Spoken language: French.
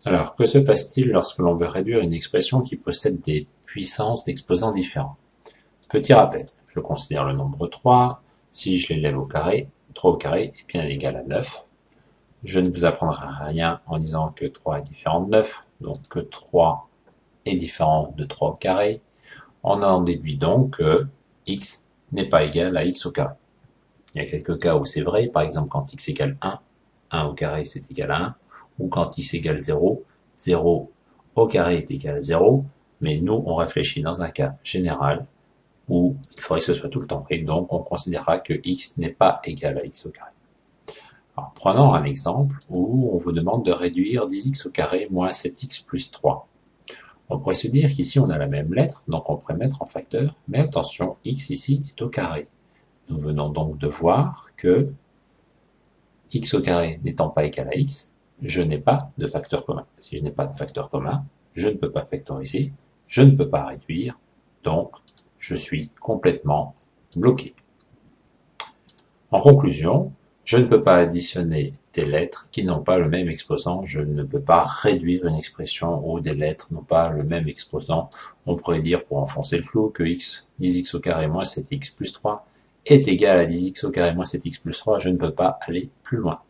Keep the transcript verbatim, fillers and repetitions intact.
Alors, que se passe-t-il lorsque l'on veut réduire une expression qui possède des puissances d'exposants différents? Petit rappel, je considère le nombre trois, si je l'élève au carré, trois au carré est bien égal à neuf. Je ne vous apprendrai rien en disant que trois est différent de neuf, donc que trois est différent de trois au carré. On en déduit donc que x n'est pas égal à x au carré. Il y a quelques cas où c'est vrai, par exemple quand x égale un, un au carré c'est égal à un, ou quand x égale zéro, zéro au carré est égal à zéro, mais nous on réfléchit dans un cas général où il faudrait que ce soit tout le temps, et donc on considérera que x n'est pas égal à x au carré. Alors prenons un exemple où on vous demande de réduire dix x au carré moins sept x plus trois. On pourrait se dire qu'ici on a la même lettre, donc on pourrait mettre en facteur, mais attention, x ici est au carré. Nous venons donc de voir que x au carré n'étant pas égal à x, je n'ai pas de facteur commun. Si je n'ai pas de facteur commun, je ne peux pas factoriser, je ne peux pas réduire, donc je suis complètement bloqué. En conclusion, je ne peux pas additionner des lettres qui n'ont pas le même exposant, je ne peux pas réduire une expression où des lettres n'ont pas le même exposant. On pourrait dire, pour enfoncer le clou, que x, dix x au carré moins sept x plus trois est égal à dix x au carré moins sept x plus trois, je ne peux pas aller plus loin.